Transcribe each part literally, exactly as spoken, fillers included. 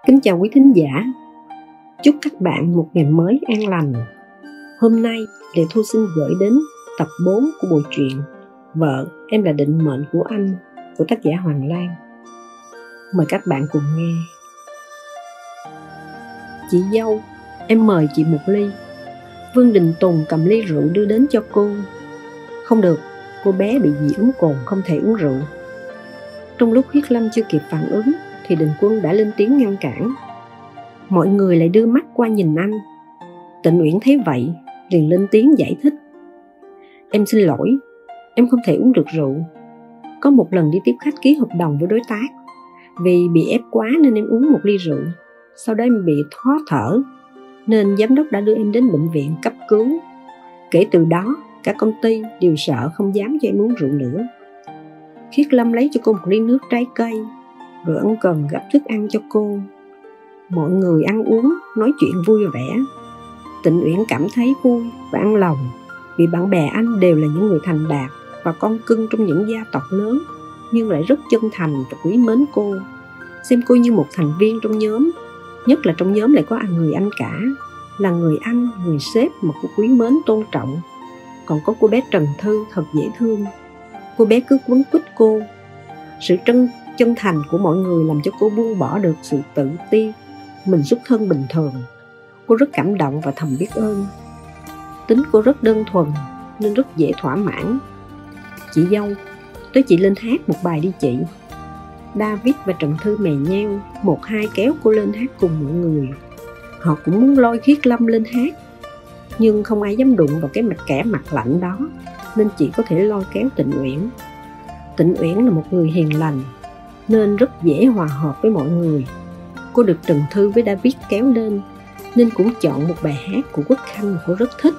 Kính chào quý thính giả, chúc các bạn một ngày mới an lành. Hôm nay, Lệ Thu xin gửi đến tập bốn của bộ truyện Vợ, em là định mệnh của anh của tác giả Hoàng Lan. Mời các bạn cùng nghe. Chị dâu, em mời chị một ly. Vương Đình Tùng cầm ly rượu đưa đến cho cô. Không được, cô bé bị dị ứng cồn không thể uống rượu. Trong lúc Khiết Lâm chưa kịp phản ứng thì Đình Quân đã lên tiếng ngăn cản. Mọi người lại đưa mắt qua nhìn anh. Tịnh Uyển thấy vậy liền lên tiếng giải thích. Em xin lỗi, em không thể uống được rượu. Có một lần đi tiếp khách ký hợp đồng với đối tác, vì bị ép quá nên em uống một ly rượu. Sau đó em bị khó thở, nên giám đốc đã đưa em đến bệnh viện cấp cứu. Kể từ đó, cả công ty đều sợ không dám cho em uống rượu nữa. Khiết Lâm lấy cho cô một ly nước trái cây, rồi ân cần gắp thức ăn cho cô. Mọi người ăn uống, nói chuyện vui vẻ. Tịnh Uyển cảm thấy vui và an lòng, vì bạn bè anh đều là những người thành đạt và con cưng trong những gia tộc lớn, nhưng lại rất chân thành và quý mến cô, xem cô như một thành viên trong nhóm. Nhất là trong nhóm lại có anh người anh cả, là người anh, người sếp mà cô quý mến tôn trọng. Còn có cô bé Trần Thư thật dễ thương. Cô bé cứ quấn quýt cô. Sự chân, chân thành của mọi người làm cho cô buông bỏ được sự tự ti, mình xuất thân bình thường. Cô rất cảm động và thầm biết ơn. Tính cô rất đơn thuần nên rất dễ thỏa mãn. Chị dâu, tối chị lên hát một bài đi chị. David và Trần Thư mè nheo, một hai kéo cô lên hát cùng mọi người. Họ cũng muốn lôi Khiết Lâm lên hát, nhưng không ai dám đụng vào cái mặt kẻ mặt lạnh đó, nên chỉ có thể lôi kéo Tịnh Uyển. Tịnh Uyển là một người hiền lành, nên rất dễ hòa hợp với mọi người. Cô được Trần Thư với David kéo lên, nên cũng chọn một bài hát của Quốc Khanh mà cô rất thích.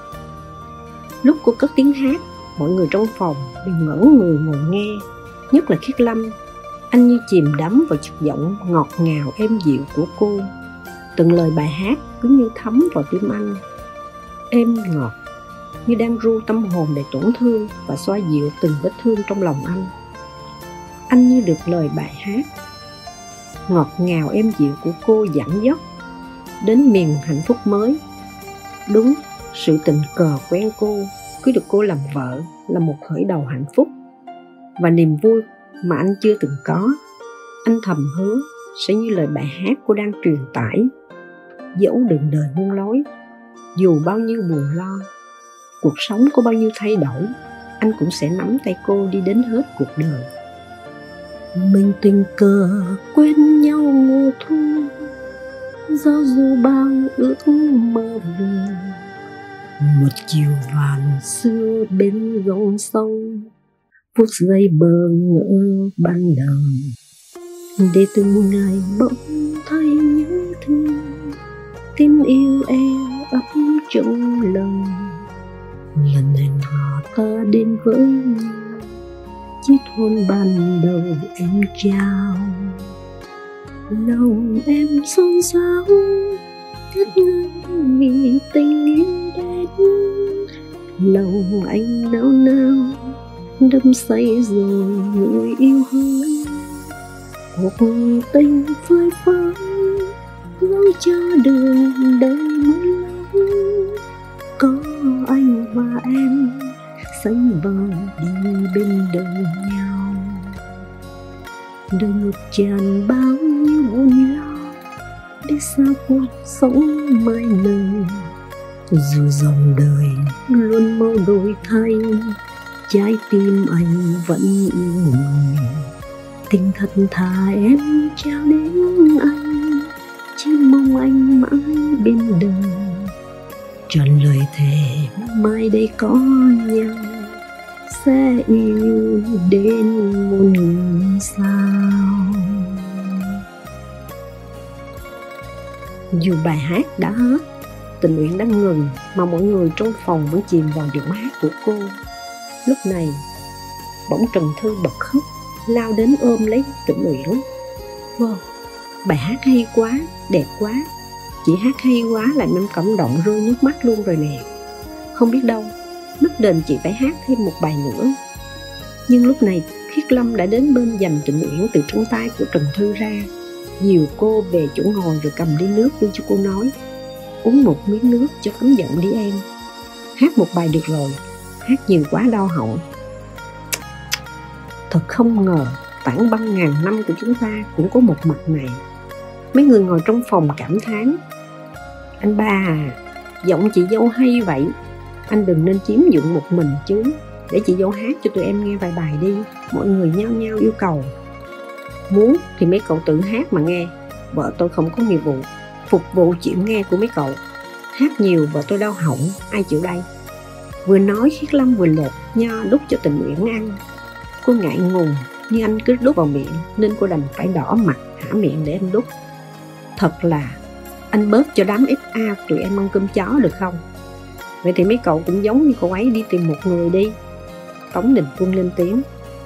Lúc cô cất tiếng hát, mọi người trong phòng đều ngẩn người ngồi nghe, nhất là Khiết Lâm. Anh như chìm đắm vào chất giọng ngọt ngào êm dịu của cô. Từng lời bài hát cứ như thấm vào tim anh, êm ngọt, như đang ru tâm hồn đầy tổn thương và xoa dịu từng vết thương trong lòng anh. Anh như được lời bài hát ngọt ngào êm dịu của cô dẫn dắt đến miền hạnh phúc mới. Đúng, sự tình cờ quen cô, cưới được cô làm vợ là một khởi đầu hạnh phúc và niềm vui mà anh chưa từng có. Anh thầm hứa sẽ như lời bài hát cô đang truyền tải. Dẫu đường đời muôn lối, dù bao nhiêu buồn lo, cuộc sống có bao nhiêu thay đổi, anh cũng sẽ nắm tay cô đi đến hết cuộc đời. Mình tình cờ quen nhau mùa thu, gió du bao ước mơ về. Một chiều vàng xưa bên dòng sông, phút giây bơ ngỡ ban đầu, để từng ngày bỗng thấy nhớ thương, tin yêu em ấp trong lòng. Lần hẹn hò ta đến với nhau, chiếc hôn ban đầu em trao. Lòng em xôn xao ngất ngây vì tình yêu đến. Lòng anh nao nao đắm say rồi người yêu hơn. Cuộc tình phơi phới dẫu cho đường đời mưa lâu, có anh và em sánh vai đi bên đời nhau. Đời ngập tràn bao nhiêu buồn lo, để sao cuộc sống mai này. Dù dòng đời luôn mau đổi thay, trái tim anh vẫn yêu người. Tình thật thà em trao đến anh, chỉ mong anh mãi bên đời. Trọn lời thề mai đây có nhau, sẽ yêu đến muôn nghìn sao. Dù bài hát đã hết, Tịnh Uyển đã ngừng, mà mọi người trong phòng vẫn chìm vào điệu hát của cô. Lúc này, bỗng Trần Thư bật khóc, lao đến ôm lấy Tịnh Uyển. Wow, bài hát hay quá, đẹp quá. Chị hát hay quá làm em cảm động rơi nước mắt luôn rồi nè. Không biết đâu, mắc đền chị phải hát thêm một bài nữa. Nhưng lúc này Khiết Lâm đã đến bên giành Tịnh Uyển từ trong tay của Trần Thư ra. dìu cô về chỗ ngồi rồi cầm ly nước đưa cho cô nói: uống một miếng nước cho thấm giọng đi em. Hát một bài được rồi, hát nhiều quá đau họng. Thật không ngờ tảng băng ngàn năm của chúng ta cũng có một mặt này. Mấy người ngồi trong phòng cảm thán: anh ba à, giọng chị dâu hay vậy, anh đừng nên chiếm dụng một mình chứ, để chị dâu hát cho tụi em nghe vài bài đi. Mọi người nhao nhao yêu cầu. Muốn thì mấy cậu tự hát mà nghe, vợ tôi không có nghiệp vụ phục vụ chuyện nghe của mấy cậu. Hát nhiều vợ tôi đau họng, ai chịu đây. Vừa nói Khiết Lâm vừa lột nho đút cho Tịnh Uyển ăn. Cô ngại ngùng, nhưng anh cứ đút vào miệng nên cô đành phải đỏ mặt hả miệng để anh đút. Thật là anh bớt cho đám ép a tụi em ăn cơm chó được không? Vậy thì mấy cậu cũng giống như cậu ấy đi tìm một người đi. Tống Đình Quân lên tiếng: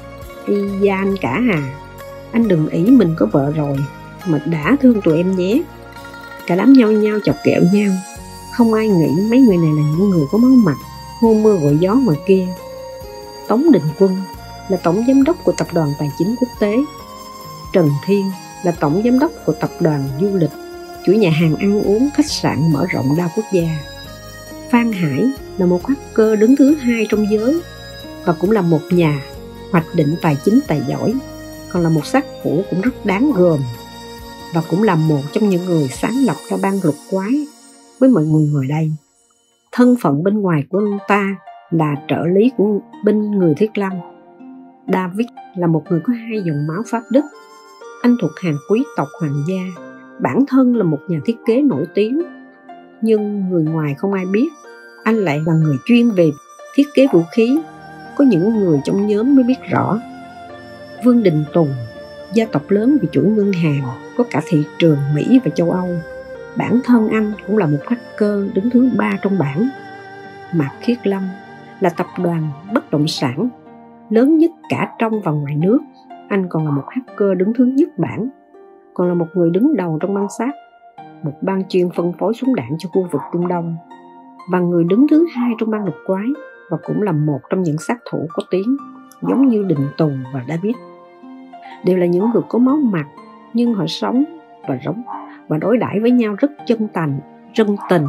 Ây da anh cả à, anh đừng ý mình có vợ rồi mà đã thương tụi em nhé. Cả đám nhau nhau chọc kẹo nhau. Không ai nghĩ mấy người này là những người có máu mặt, hôn mưa gọi gió ngoài kia. Tống Đình Quân là tổng giám đốc của tập đoàn tài chính quốc tế. Trần Thiên là tổng giám đốc của tập đoàn du lịch, chủ nhà hàng ăn uống khách sạn mở rộng đa quốc gia. Phan Hải là một hacker đứng thứ hai trong giới và cũng là một nhà hoạch định tài chính tài giỏi, còn là một sát thủ cũng rất đáng gờm, và cũng là một trong những người sáng lập ra bang lục quái. Với mọi người ngồi đây, thân phận bên ngoài của ông ta là trợ lý của bên người Thiết Lâm. David là một người có hai dòng máu Pháp Đức. Anh thuộc hàng quý tộc hoàng gia, bản thân là một nhà thiết kế nổi tiếng, nhưng người ngoài không ai biết anh lại là người chuyên về thiết kế vũ khí. Có những người trong nhóm mới biết rõ. Vương Đình Tùng, gia tộc lớn về chuỗi ngân hàng, có cả thị trường Mỹ và châu Âu. Bản thân anh cũng là một hacker đứng thứ ba trong bảng. Mạc Khiết Lâm là tập đoàn bất động sản lớn nhất cả trong và ngoài nước. Anh còn là một hacker đứng thứ nhất bảng, còn là một người đứng đầu trong bang sát, một bang chuyên phân phối súng đạn cho khu vực Trung Đông, và người đứng thứ hai trong bang lục quái, và cũng là một trong những sát thủ có tiếng giống như Đình Tùng và David. Đều là những người có máu mặt, nhưng họ sống và sống và đối đãi với nhau rất chân thành, chân tình,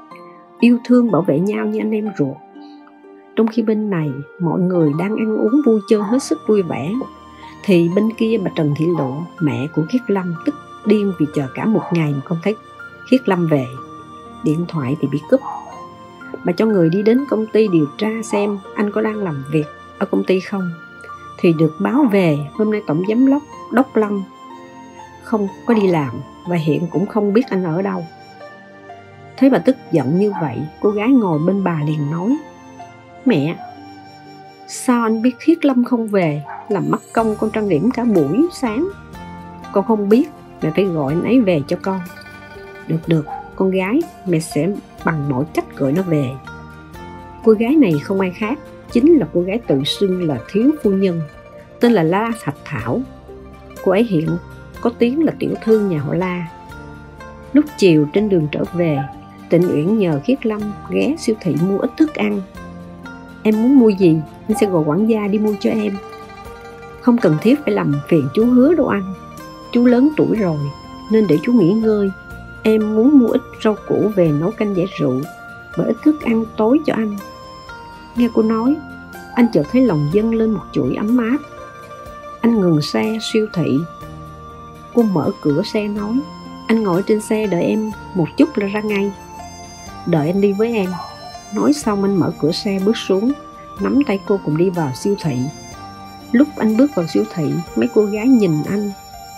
yêu thương bảo vệ nhau như anh em ruột. Trong khi bên này mọi người đang ăn uống vui chơi hết sức vui vẻ, thì bên kia bà Trần Thị Lộ, mẹ của Khiết Lâm, tức điên vì chờ cả một ngày mà không thấy Khiết Lâm về. Điện thoại thì bị cúp. Bà cho người đi đến công ty điều tra xem anh có đang làm việc ở công ty không, thì được báo về hôm nay tổng giám đốc Đốc Lâm không có đi làm và hiện cũng không biết anh ở đâu. Thấy bà tức giận như vậy, cô gái ngồi bên bà liền nói: Mẹ, sao anh biết Khiết Lâm không về, làm mất công con trang điểm cả buổi sáng. Con không biết, mẹ phải gọi anh ấy về cho con. Được được, con gái, mẹ sẽ bằng mọi cách gọi nó về. Cô gái này không ai khác, chính là cô gái tự xưng là thiếu phu nhân, tên là La Thạch Thảo. Cô ấy hiện có tiếng là tiểu thư nhà họ La. Lúc chiều trên đường trở về, Tịnh Uyển nhờ Khiết Lâm ghé siêu thị mua ít thức ăn. Em muốn mua gì, anh sẽ gọi quản gia đi mua cho em. Không cần thiết phải làm phiền chú Hứa đâu anh. Chú lớn tuổi rồi, nên để chú nghỉ ngơi. Em muốn mua ít rau củ về nấu canh giải rượu và ít thức ăn tối cho anh. Nghe cô nói, anh chợt thấy lòng dâng lên một chuỗi ấm áp. Anh ngừng xe siêu thị. Cô mở cửa xe nói: Anh ngồi trên xe đợi em một chút là ra ngay. Đợi anh đi với em. Nói xong anh mở cửa xe bước xuống, nắm tay cô cùng đi vào siêu thị. Lúc anh bước vào siêu thị, mấy cô gái nhìn anh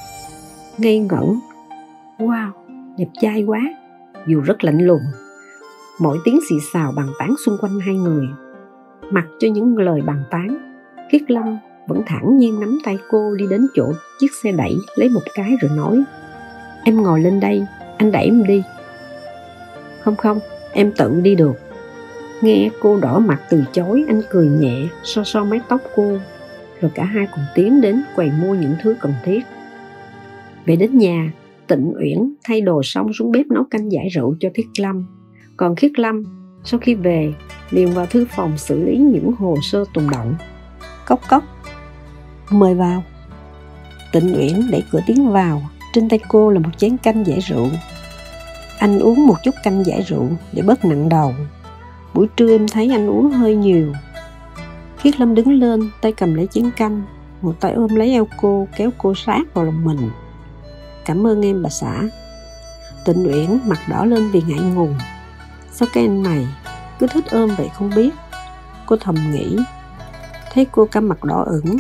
ngây ngẩn. Wow, đẹp trai quá, dù rất lạnh lùng. Mỗi tiếng xì xào bàn tán xung quanh hai người. Mặc cho những lời bàn tán, Khiết Lâm vẫn thản nhiên nắm tay cô đi đến chỗ chiếc xe đẩy, lấy một cái rồi nói: Em ngồi lên đây, anh đẩy em đi. Không không, em tự đi được. Nghe cô đỏ mặt từ chối, anh cười nhẹ, so so mái tóc cô, rồi cả hai cùng tiến đến quầy mua những thứ cần thiết. Về đến nhà, Tịnh Uyển thay đồ xong xuống bếp nấu canh giải rượu cho Khiết Lâm. Còn Khiết Lâm sau khi về liền vào thư phòng xử lý những hồ sơ tồn đọng. Cốc cốc, mời vào. Tịnh Uyển đẩy cửa tiến vào, Trên tay cô là một chén canh giải rượu. Anh uống một chút canh giải rượu để bớt nặng đầu. Buổi trưa em thấy anh uống hơi nhiều. Khiết Lâm đứng lên, tay cầm lấy chén canh, một tay ôm lấy eo cô, kéo cô sát vào lòng mình. Cảm ơn em bà xã. Tịnh Uyển mặt đỏ lên vì ngại ngùng. Sao cái anh này cứ thích ôm vậy không biết? Cô thầm nghĩ. Thấy cô căm mặt đỏ ửng,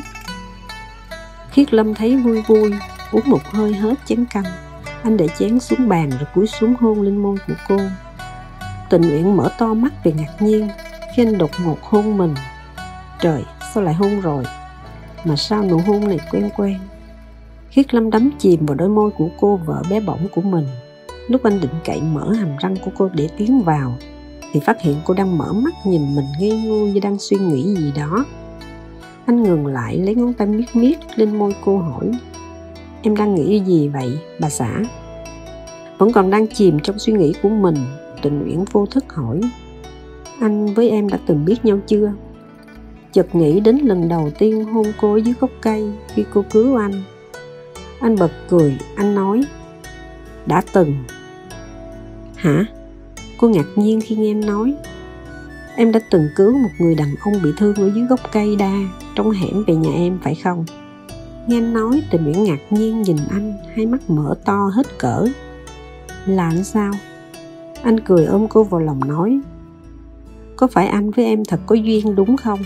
Khiết Lâm thấy vui vui, uống một hơi hết chén canh. Anh để chén xuống bàn rồi cúi xuống hôn lên môi của cô. Tịnh Uyển mở to mắt vì ngạc nhiên khi anh đột ngột hôn mình. Trời, sao lại hôn rồi? Mà sao nụ hôn này quen quen? Khiết Lâm đắm chìm vào đôi môi của cô vợ bé bỏng của mình. Lúc anh định cậy mở hàm răng của cô để tiến vào thì phát hiện cô đang mở mắt nhìn mình ngây ngô như đang suy nghĩ gì đó. Anh ngừng lại, lấy ngón tay miết miết lên môi cô hỏi: Em đang nghĩ gì vậy bà xã? Vẫn còn đang chìm trong suy nghĩ của mình, Tịnh Uyển vô thức hỏi: Anh với em đã từng biết nhau chưa? Chợt nghĩ đến lần đầu tiên hôn cô dưới gốc cây khi cô cứu anh. Anh bật cười, anh nói: Đã từng. Hả? Cô ngạc nhiên khi nghe anh nói. Em đã từng cứu một người đàn ông bị thương ở dưới gốc cây đa trong hẻm về nhà em phải không? Nghe anh nói, Tịnh Uyển ngạc nhiên nhìn anh, hai mắt mở to hết cỡ. Là anh sao? Anh cười ôm cô vào lòng nói: Có phải anh với em thật có duyên đúng không?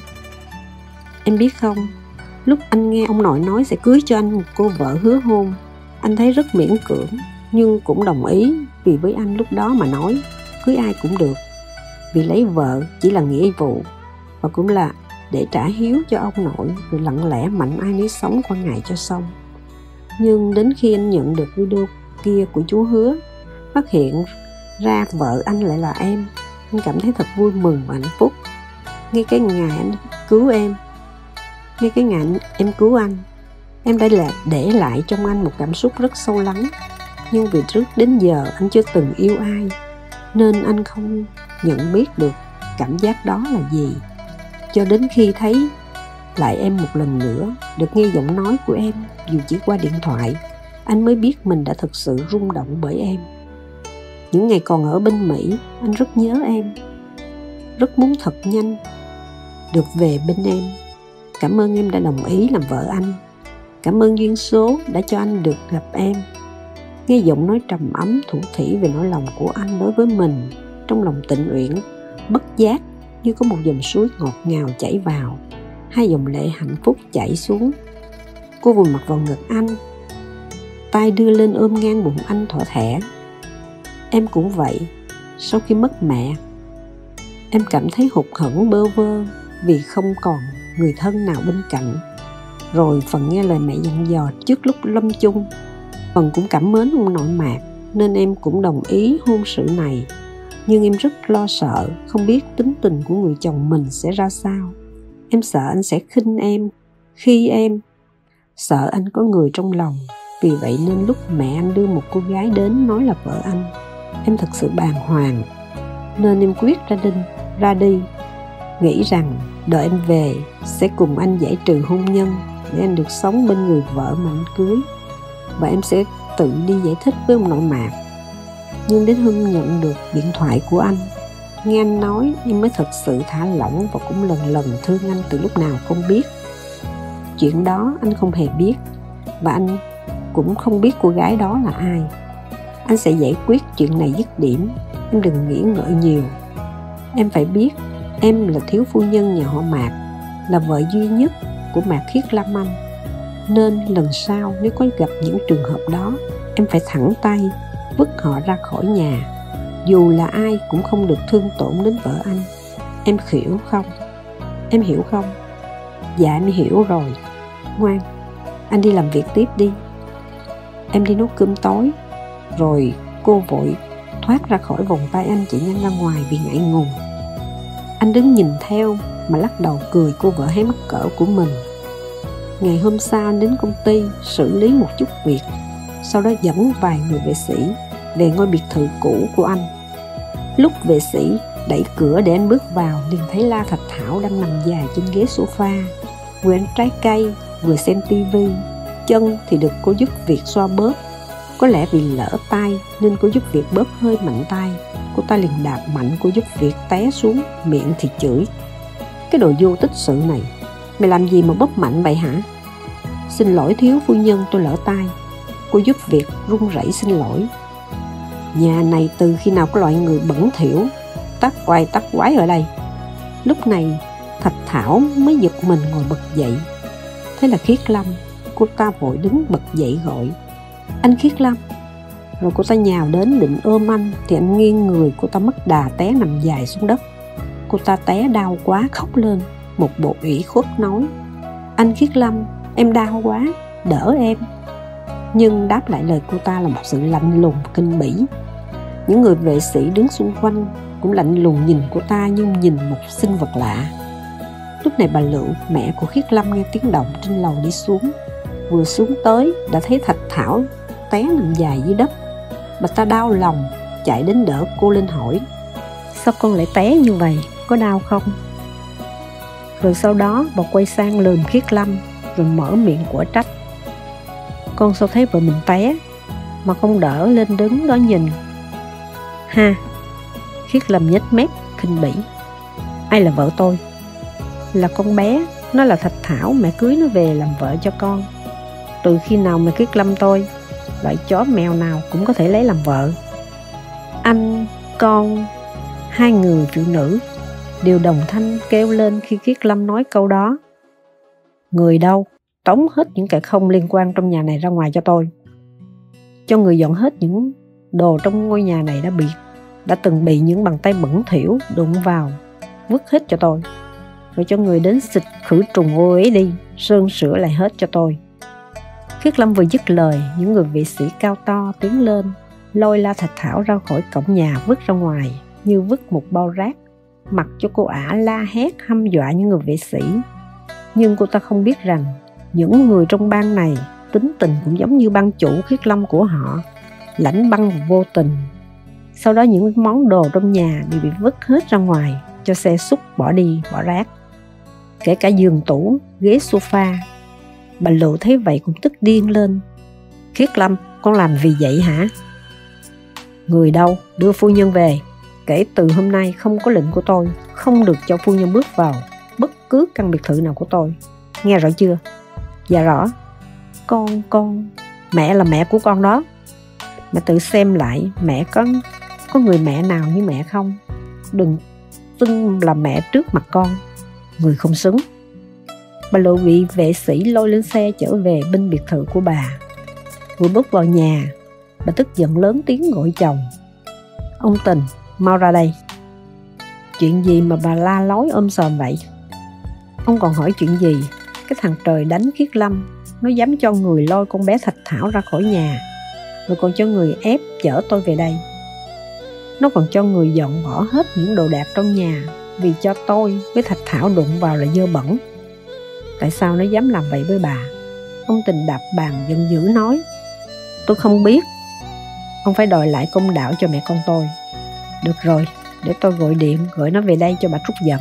Em biết không, lúc anh nghe ông nội nói sẽ cưới cho anh một cô vợ hứa hôn, anh thấy rất miễn cưỡng, nhưng cũng đồng ý, vì với anh lúc đó mà nói, cưới ai cũng được. Vì lấy vợ chỉ là nghĩa vụ, và cũng là để trả hiếu cho ông nội, rồi lặng lẽ mạnh ai nấy sống qua ngày cho xong. Nhưng đến khi anh nhận được video kia của chú Hứa, phát hiện ra vợ anh lại là em, anh cảm thấy thật vui mừng và hạnh phúc. Ngay cái ngày anh cứu em, ngay cái ngày em cứu anh, em đã là để lại trong anh một cảm xúc rất sâu lắng. Nhưng vì trước đến giờ anh chưa từng yêu ai, nên anh không nhận biết được cảm giác đó là gì. Cho đến khi thấy lại em một lần nữa, được nghe giọng nói của em dù chỉ qua điện thoại, anh mới biết mình đã thực sự rung động bởi em. Những ngày còn ở bên Mỹ, anh rất nhớ em, rất muốn thật nhanh được về bên em. Cảm ơn em đã đồng ý làm vợ anh. Cảm ơn duyên số đã cho anh được gặp em. Nghe giọng nói trầm ấm thủ thỉ về nỗi lòng của anh đối với mình, trong lòng Tịnh Uyển bất giác như có một dòng suối ngọt ngào chảy vào, hai dòng lệ hạnh phúc chảy xuống. Cô vùi mặt vào ngực anh, tay đưa lên ôm ngang bụng anh thỏ thẻ. Em cũng vậy. Sau khi mất mẹ, em cảm thấy hụt hẫng bơ vơ vì không còn người thân nào bên cạnh. Rồi phần nghe lời mẹ dặn dò trước lúc lâm chung, phần cũng cảm mến ông nội Mạc, nên em cũng đồng ý hôn sự này. Nhưng em rất lo sợ, không biết tính tình của người chồng mình sẽ ra sao. Em sợ anh sẽ khinh em khi em, sợ anh có người trong lòng. Vì vậy nên lúc mẹ anh đưa một cô gái đến nói là vợ anh, em thật sự bàng hoàng, nên em quyết ra đi, ra đi nghĩ rằng đợi anh về sẽ cùng anh giải trừ hôn nhân, để anh được sống bên người vợ mà anh cưới, và em sẽ tự đi giải thích với ông nội Mạc. Nhưng đến hôm nhận được điện thoại của anh, nghe anh nói, em mới thật sự thả lỏng và cũng lần lần thương anh từ lúc nào không biết. Chuyện đó anh không hề biết, và anh cũng không biết cô gái đó là ai. Anh sẽ giải quyết chuyện này dứt điểm, em đừng nghĩ ngợi nhiều. Em phải biết, em là thiếu phu nhân nhà họ Mạc, là vợ duy nhất của Mạc Khiết Lâm Anh. Nên lần sau nếu có gặp những trường hợp đó, em phải thẳng tay vứt họ ra khỏi nhà. Dù là ai cũng không được thương tổn đến vợ anh. Em hiểu không? Em hiểu không? Dạ em hiểu rồi. Ngoan, anh đi làm việc tiếp đi. Em đi nấu cơm tối. Rồi cô vội thoát ra khỏi vòng tay anh, chạy nhanh ra ngoài vì ngại ngùng. Anh đứng nhìn theo mà lắc đầu cười cô vợ hay mắc cỡ của mình. Ngày hôm sau anh đến công ty xử lý một chút việc, sau đó dẫn vài người vệ sĩ về ngôi biệt thự cũ của anh. Lúc vệ sĩ đẩy cửa để anh bước vào, liền thấy La Thạch Thảo đang nằm dài trên ghế sofa, vừa ăn trái cây vừa xem tivi, chân thì được cô giúp việc xoa bóp, Có lẽ vì lỡ tay nên cô giúp việc bóp hơi mạnh tay. Cô ta liền đạp mạnh cô giúp việc té xuống, miệng thì chửi: "Cái đồ vô tích sự này, mày làm gì mà bóp mạnh vậy hả?" "Xin lỗi thiếu phu nhân, tôi lỡ tay." Cô giúp việc run rẩy xin lỗi. Nhà này từ khi nào có loại người bẩn thỉu tắc oai tắc quái ở đây? Lúc này Thạch Thảo mới giật mình ngồi bật dậy. Thế là Khiết Lâm. Cô ta vội đứng bật dậy gọi: "Anh Khiết Lâm." Rồi cô ta nhào đến định ôm anh, thì anh nghiêng người, cô ta mất đà té nằm dài xuống đất. Cô ta té đau quá khóc lên, một bộ ủy khuất nói: "Anh Khiết Lâm, em đau quá, đỡ em." Nhưng đáp lại lời cô ta là một sự lạnh lùng kinh bỉ. Những người vệ sĩ đứng xung quanh cũng lạnh lùng nhìn cô ta như nhìn một sinh vật lạ. Lúc này bà Lựu, mẹ của Khiết Lâm, nghe tiếng động trên lầu đi xuống. Vừa xuống tới đã thấy Thạch Thảo té nằm dài dưới đất. Bà ta đau lòng, chạy đến đỡ cô lên hỏi: "Sao con lại té như vậy, có đau không?" Rồi sau đó bà quay sang lườm Khiết Lâm, rồi mở miệng của trách: "Con sao thấy vợ mình té mà không đỡ lên đứng đó nhìn?" "Ha!" Khiết Lâm nhếch mép khinh bỉ: "Ai là vợ tôi?" "Là con bé, nó là Thạch Thảo, mẹ cưới nó về làm vợ cho con." "Từ khi nào mà Khiết Lâm tôi, loại chó mèo nào cũng có thể lấy làm vợ?" "Anh, con..." Hai người phụ nữ đều đồng thanh kêu lên khi Khiết Lâm nói câu đó. "Người đâu? Tống hết những kẻ không liên quan trong nhà này ra ngoài cho tôi. Cho người dọn hết những đồ trong ngôi nhà này đã bị đã từng bị những bàn tay bẩn thỉu đụng vào, vứt hết cho tôi. Rồi cho người đến xịt khử trùng ô uế đi, sơn sửa lại hết cho tôi." Khiết Lâm vừa dứt lời, những người vệ sĩ cao to tiến lên, lôi la Thạch Thảo ra khỏi cổng nhà, vứt ra ngoài như vứt một bao rác, mặc cho cô ả la hét hăm dọa những người vệ sĩ. Nhưng cô ta không biết rằng những người trong bang này tính tình cũng giống như bang chủ Khiết Lâm của họ, lãnh băng và vô tình. Sau đó những món đồ trong nhà đều bị vứt hết ra ngoài, cho xe xúc bỏ đi, bỏ rác, kể cả giường tủ, ghế sofa. Bà Lựu thấy vậy cũng tức điên lên: "Khiết Lâm, con làm vì vậy hả?" "Người đâu? Đưa phu nhân về. Kể từ hôm nay không có lệnh của tôi, không được cho phu nhân bước vào bất cứ căn biệt thự nào của tôi. Nghe rõ chưa?" "Dạ rõ." Con, con... Mẹ là mẹ của con đó. Mẹ tự xem lại, mẹ có có người mẹ nào như mẹ không? Đừng xưng là mẹ trước mặt con. Người không xứng." Bà Lựu bị vệ sĩ lôi lên xe chở về bên biệt thự của bà. Vừa bước vào nhà, bà tức giận lớn tiếng gọi chồng: "Ông Tình, mau ra đây." "Chuyện gì mà bà la lối ôm sòm vậy?" "Ông còn hỏi chuyện gì? Cái thằng trời đánh Khiết Lâm, nó dám cho người lôi con bé Thạch Thảo ra khỏi nhà, rồi còn cho người ép chở tôi về đây. Nó còn cho người dọn bỏ hết những đồ đạc trong nhà, vì cho tôi với Thạch Thảo đụng vào là dơ bẩn. Tại sao nó dám làm vậy với bà?" Ông Tình đạp bàn giận dữ nói: "Tôi không biết. Ông phải đòi lại công đạo cho mẹ con tôi." "Được rồi, để tôi gọi điện gọi nó về đây cho bà trút giận."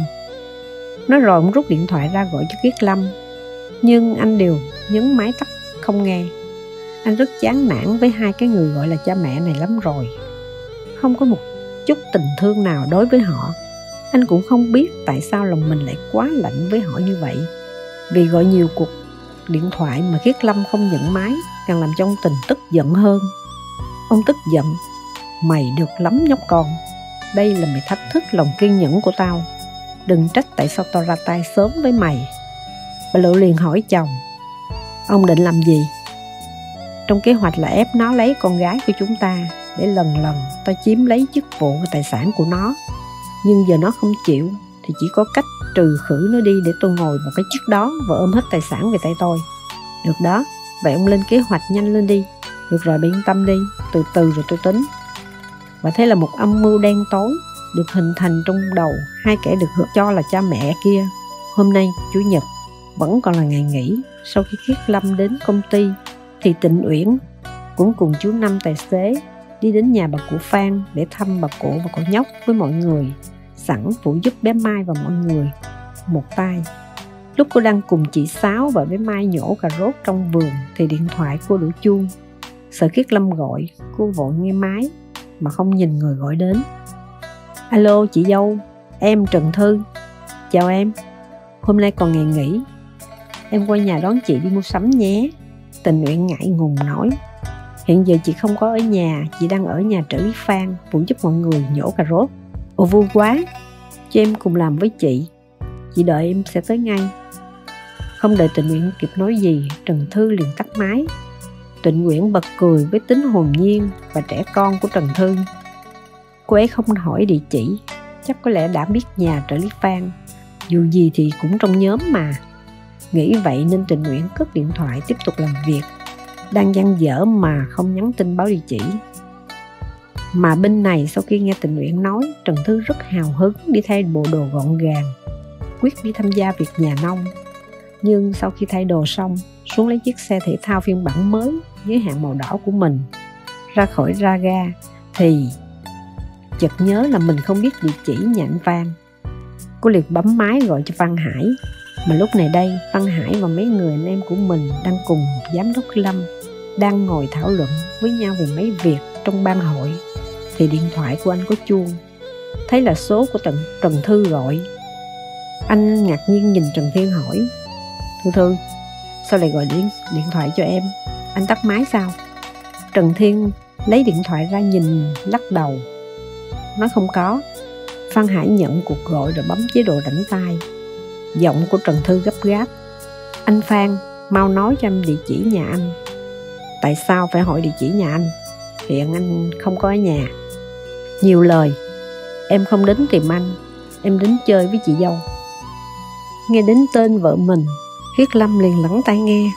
Nói rồi ông rút điện thoại ra gọi cho Khiết Lâm, nhưng anh đều nhấn máy tắt không nghe. Anh rất chán nản với hai cái người gọi là cha mẹ này lắm rồi, không có một chút tình thương nào đối với họ. Anh cũng không biết tại sao lòng mình lại quá lạnh với họ như vậy. Vì gọi nhiều cuộc điện thoại mà Khiết Lâm không nhận máy, càng làm cho ông Tình tức giận hơn. Ông tức giận: "Mày được lắm nhóc con, đây là mày thách thức lòng kiên nhẫn của tao. Đừng trách tại sao tao ra tay sớm với mày." Bà Lựu liền hỏi chồng: "Ông định làm gì?" "Trong kế hoạch là ép nó lấy con gái của chúng ta, để lần lần ta chiếm lấy chức vụ và tài sản của nó. Nhưng giờ nó không chịu, thì chỉ có cách trừ khử nó đi để tôi ngồi một cái chức đó và ôm hết tài sản về tay tôi." "Được đó, vậy ông lên kế hoạch nhanh lên đi." "Được rồi, bà yên tâm đi, từ từ rồi tôi tính." Và thế là một âm mưu đen tối được hình thành trong đầu hai kẻ được cho là cha mẹ kia. Hôm nay Chủ nhật, vẫn còn là ngày nghỉ. Sau khi Khiết Lâm đến công ty, thì Tịnh Uyển cũng cùng chú Năm tài xế đi đến nhà bà cụ Phan để thăm bà cụ và cậu nhóc với mọi người, sẵn phụ giúp bé Mai và mọi người một tay. Lúc cô đang cùng chị Sáu và bé Mai nhổ cà rốt trong vườn thì điện thoại cô đổ chuông. Sợ Khiết Lâm gọi, cô vội nghe máy mà không nhìn người gọi đến. Alo chị dâu, em Trần Thư. Chào em, hôm nay còn ngày nghỉ, em qua nhà đón chị đi mua sắm nhé. Tình Nguyện ngại ngùng nói. Hiện giờ chị không có ở nhà, chị đang ở nhà trợ lý Phan, phụ giúp mọi người nhổ cà rốt. Ồ vui quá, cho em cùng làm với chị, chị đợi em sẽ tới ngay. Không đợi Tình Nguyện kịp nói gì, Trần Thư liền tắt máy. Tình Nguyện bật cười với tính hồn nhiên và trẻ con của Trần Thư. Cô ấy không hỏi địa chỉ, chắc có lẽ đã biết nhà trợ lý Phan, dù gì thì cũng trong nhóm mà. Nghĩ vậy nên Tình Nguyện cất điện thoại tiếp tục làm việc, đang dang dở mà không nhắn tin báo địa chỉ. Mà bên này sau khi nghe Tình Nguyện nói, Trần Thư rất hào hứng đi thay bộ đồ gọn gàng, quyết đi tham gia việc nhà nông. Nhưng sau khi thay đồ xong, xuống lấy chiếc xe thể thao phiên bản mới với hạng màu đỏ của mình, ra khỏi ra ga thì chợt nhớ là mình không biết địa chỉ nhà anh Phan. Cô liền bấm máy gọi cho Văn Hải. Mà lúc này đây, Văn Hải và mấy người anh em của mình đang cùng giám đốc Lâm đang ngồi thảo luận với nhau về mấy việc trong ban hội, thì điện thoại của anh có chuông. Thấy là số của Trần, Trần Thư gọi. Anh ngạc nhiên nhìn Trần Thiên hỏi: Thư Thư, sao lại gọi điện, điện thoại cho em? Anh tắt máy sao? Trần Thiên lấy điện thoại ra nhìn, lắc đầu, nói không có. Văn Hải nhận cuộc gọi rồi bấm chế độ rảnh tay. Giọng của Trần Thư gấp gáp: Anh Phan, mau nói cho em địa chỉ nhà anh. Tại sao phải hỏi địa chỉ nhà anh? Hiện anh không có ở nhà. Nhiều lời, em không đến tìm anh, em đến chơi với chị dâu. Nghe đến tên vợ mình, Khiết Lâm liền lắng tai nghe.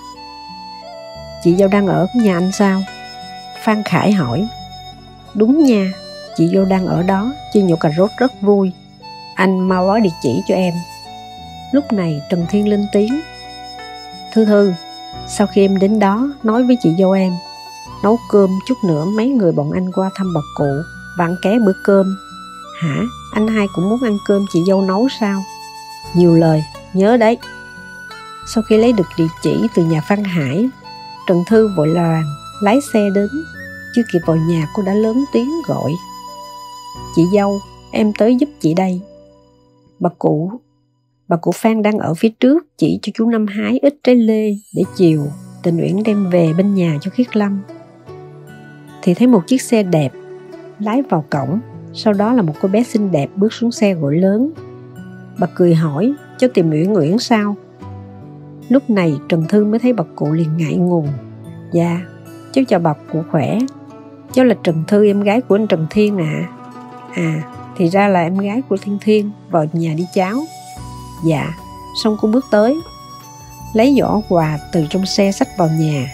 Chị dâu đang ở nhà anh sao? Phan Khải hỏi. Đúng nha, chị dâu đang ở đó, chơi nhổ cà rốt rất vui. Anh mau báo địa chỉ cho em. Lúc này Trần Thiên lên tiếng: Thư Thư, sau khi em đến đó, nói với chị dâu em nấu cơm, chút nữa mấy người bọn anh qua thăm bà cụ và ăn ké bữa cơm. Hả? Anh hai cũng muốn ăn cơm chị dâu nấu sao? Nhiều lời, nhớ đấy. Sau khi lấy được địa chỉ từ nhà Phan Hải, Trần Thư vội vàng lái xe đến. Chưa kịp vào nhà, cô đã lớn tiếng gọi: Chị dâu, em tới giúp chị đây. Bà cụ Bà cụ Phan đang ở phía trước, chỉ cho chú Năm hái ít trái lê để chiều Tình Nguyện đem về bên nhà cho Khiết Lâm. Thì thấy một chiếc xe đẹp lái vào cổng, sau đó là một cô bé xinh đẹp bước xuống xe gọi lớn. Bà cười hỏi: Cháu tìm Uyển Uyển sao? Lúc này Trần Thư mới thấy bà cụ liền ngại ngùng: Dạ, cháu chào bà cụ khỏe. Cháu là Trần Thư, em gái của anh Trần Thiên ạ. À. à, thì ra là em gái của Thiên Thiên, vào nhà đi cháu. Dạ. Xong cô bước tới, lấy giỏ quà từ trong xe xách vào nhà.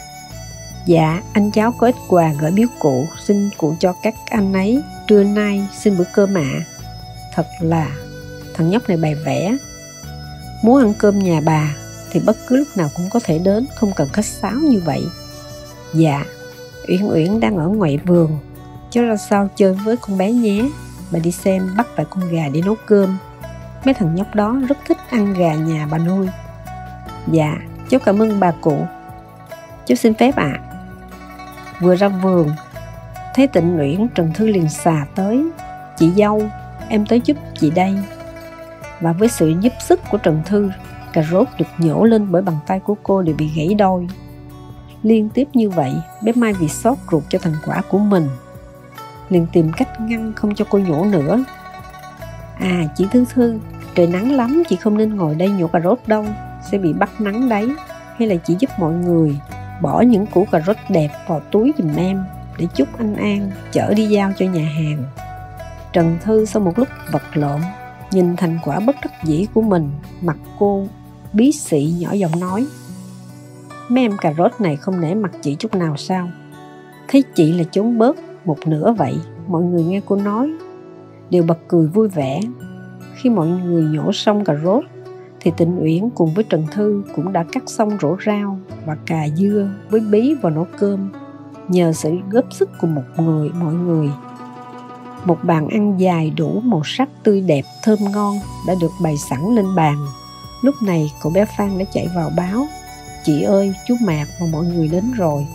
Dạ, anh cháu có ít quà gửi biếu cụ, xin cụ cho các anh ấy, trưa nay xin bữa cơm ạ. À. Thật là thằng nhóc này bày vẽ. Muốn ăn cơm nhà bà thì bất cứ lúc nào cũng có thể đến, không cần khách sáo như vậy. Dạ, Uyển Uyển đang ở ngoài vườn, cháu ra sau chơi với con bé nhé. Bà đi xem bắt vài con gà để nấu cơm. Mấy thằng nhóc đó rất thích ăn gà nhà bà nuôi. Dạ, cháu cảm ơn bà cụ. Cháu xin phép ạ. À. Vừa ra vườn, thấy Tịnh Uyển, Trần Thư liền xà tới: Chị dâu, em tới giúp chị đây. Và với sự giúp sức của Trần Thư, cà rốt được nhổ lên bởi bàn tay của cô đều bị gãy đôi. Liên tiếp như vậy, bé Mai vì xót ruột cho thành quả của mình, liền tìm cách ngăn không cho cô nhổ nữa. À, chị Thư Thư, trời nắng lắm, chị không nên ngồi đây nhổ cà rốt đâu, sẽ bị bắt nắng đấy. Hay là chị giúp mọi người bỏ những củ cà rốt đẹp vào túi giùm em, để chúc anh An chở đi giao cho nhà hàng. Trần Thư sau một lúc vật lộn, nhìn thành quả bất đắc dĩ của mình, mặt cô bí xị nhỏ giọng nói: Mấy em cà rốt này không nể mặt chị chút nào sao? Thấy chị là trốn bớt một nửa vậy. Mọi người nghe cô nói đều bật cười vui vẻ. Khi mọi người nhổ xong cà rốt thì Tịnh Uyển cùng với Trần Thư cũng đã cắt xong rổ rau và cà dưa với bí vào nấu cơm. Nhờ sự góp sức của một người mọi người, một bàn ăn dài đủ màu sắc tươi đẹp thơm ngon đã được bày sẵn lên bàn. Lúc này cậu bé Phan đã chạy vào báo: Chị ơi, chú Mạc và mọi người đến rồi.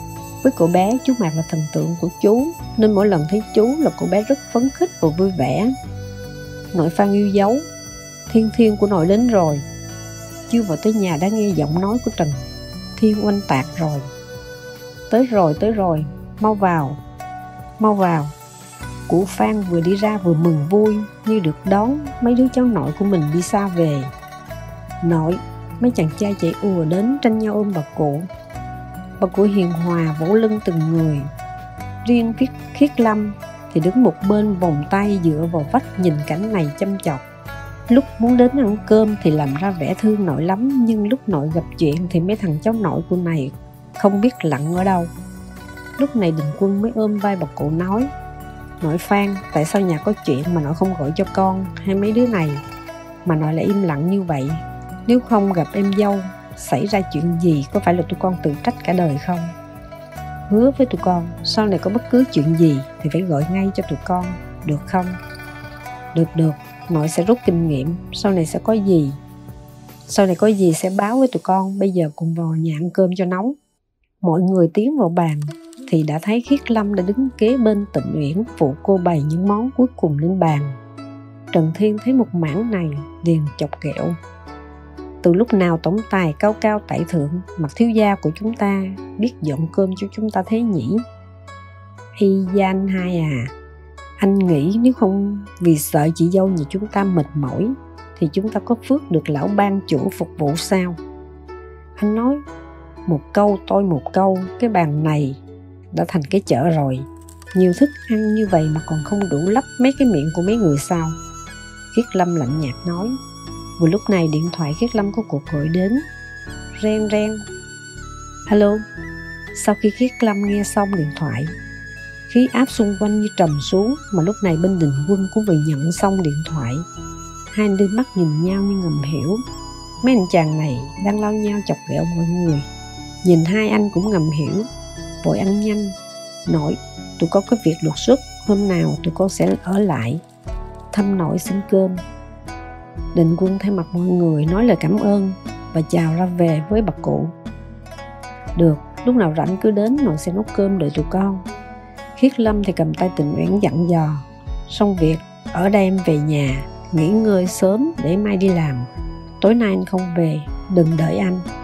Với cô bé, chú Mạc là thần tượng của chú, nên mỗi lần thấy chú là cô bé rất phấn khích và vui vẻ. Nội Phan yêu dấu, Thiên Thiên của nội đến rồi. Chưa vào tới nhà đã nghe giọng nói của Trần Thiên oanh tạc rồi. Tới rồi, tới rồi, mau vào, mau vào. Cụ Phan vừa đi ra vừa mừng vui như được đón mấy đứa cháu nội của mình đi xa về. Nội, mấy chàng trai chạy ùa đến tranh nhau ôm bà cụ. Bà cụ hiền hòa vỗ lưng từng người. Riêng Khiết, Khiết Lâm thì đứng một bên vòng tay dựa vào vách nhìn cảnh này chăm chọc. Lúc muốn đến ăn cơm thì làm ra vẻ thương nội lắm, nhưng lúc nội gặp chuyện thì mấy thằng cháu nội của này không biết lặn ở đâu. Lúc này Đình Quân mới ôm vai bà cụ nói: Nội Phan, tại sao nhà có chuyện mà nội không gọi cho con hay mấy đứa này, mà nội lại im lặng như vậy? Nếu không gặp em dâu, xảy ra chuyện gì có phải là tụi con tự trách cả đời không? Hứa với tụi con, sau này có bất cứ chuyện gì thì phải gọi ngay cho tụi con, được không? Được được, nội sẽ rút kinh nghiệm, sau này sẽ có gì Sau này có gì sẽ báo với tụi con. Bây giờ cùng vào nhà ăn cơm cho nóng. Mọi người tiến vào bàn thì đã thấy Khiết Lâm đã đứng kế bên Tịnh Uyển phụ cô bày những món cuối cùng lên bàn. Trần Thiên thấy một mảng này liền chọc ghẹo: Từ lúc nào tổng tài cao cao tại thượng, mặt thiếu gia của chúng ta biết dọn cơm cho chúng ta thế nhỉ? Y da anh hai à, anh nghĩ nếu không vì sợ chị dâu nhà chúng ta mệt mỏi thì chúng ta có phước được lão ban chủ phục vụ sao? Anh nói một câu tôi một câu, cái bàn này đã thành cái chợ rồi. Nhiều thức ăn như vậy mà còn không đủ lấp mấy cái miệng của mấy người sao? Khiết Lâm lạnh nhạt nói. Vừa lúc này điện thoại Khiết Lâm có cuộc gọi đến. Ren ren. Alo. Sau khi Khiết Lâm nghe xong điện thoại, khí áp xung quanh như trầm xuống, mà lúc này bên Đình Quân cũng vừa nhận xong điện thoại. Hai anh đưa mắt nhìn nhau như ngầm hiểu. Mấy anh chàng này đang lao nhau chọc ghẹo mọi người. Nhìn hai anh cũng ngầm hiểu, vội ăn nhanh. Nội, tụi con có việc đột xuất, hôm nào tụi con sẽ ở lại thăm nội xin cơm. Đình Quân thay mặt mọi người nói lời cảm ơn và chào ra về với bà cụ. Được, lúc nào rảnh cứ đến, nội sẽ nấu cơm đợi tụi con. Khiết Lâm thì cầm tay Tịnh Uyển dặn dò: Xong việc, ở đây em về nhà, nghỉ ngơi sớm để mai đi làm. Tối nay anh không về, đừng đợi anh.